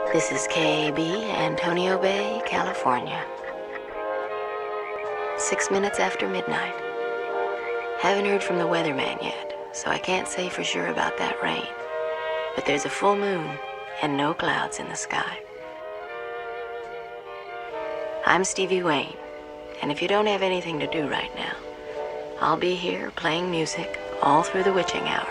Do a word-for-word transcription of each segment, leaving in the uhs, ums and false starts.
This is K A B, Antonio Bay, California. Six minutes after midnight. Haven't heard from the weatherman yet, so I can't say for sure about that rain. But there's a full moon and no clouds in the sky. I'm Stevie Wayne, and if you don't have anything to do right now, I'll be here playing music all through the witching hour.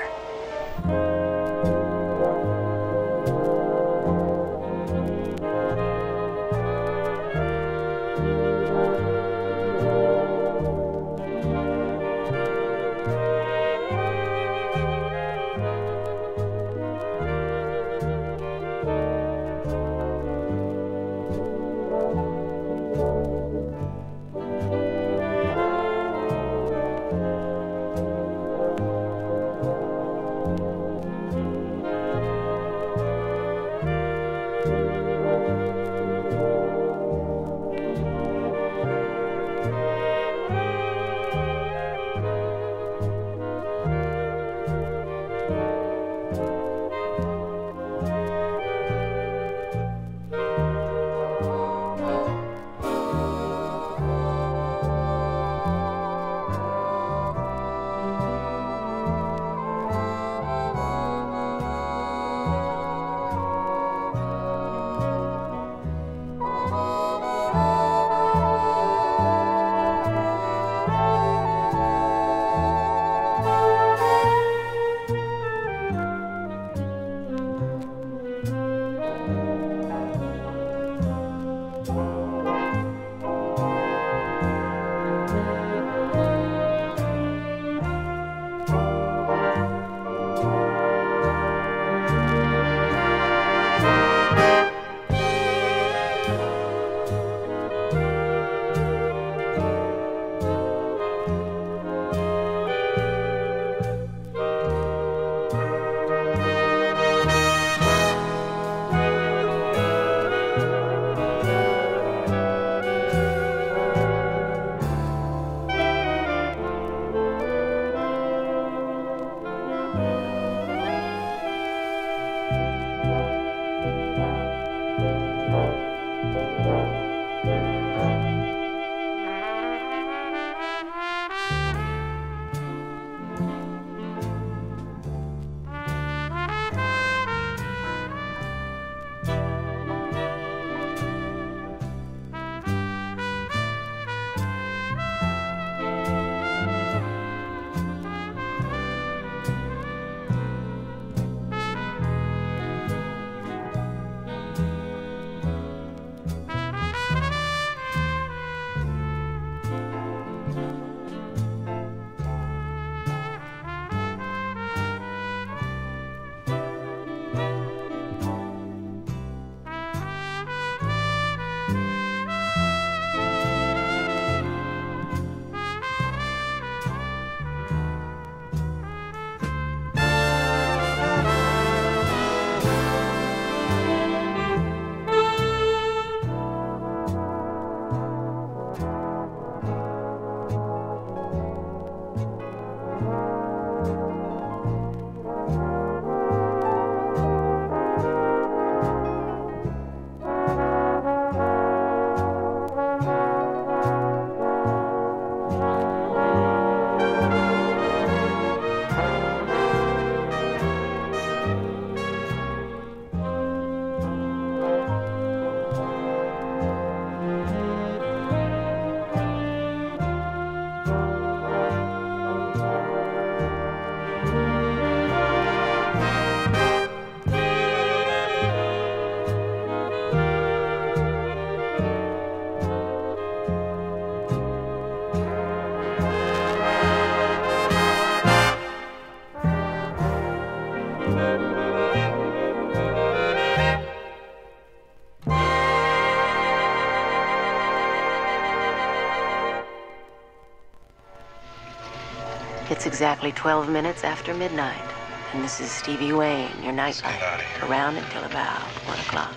It's exactly twelve minutes after midnight, and this is Stevie Wayne, your night rider, around until about one o'clock.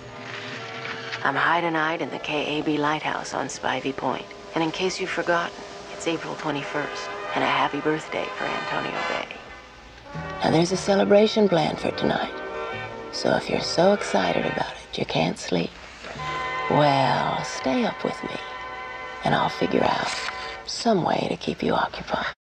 I'm high tonight in the K A B Lighthouse on Spivey Point, and in case you've forgotten, it's April twenty-first, and a happy birthday for Antonio Bay. Now there's a celebration planned for tonight. So if you're so excited about it you can't sleep, well, stay up with me, and I'll figure out some way to keep you occupied.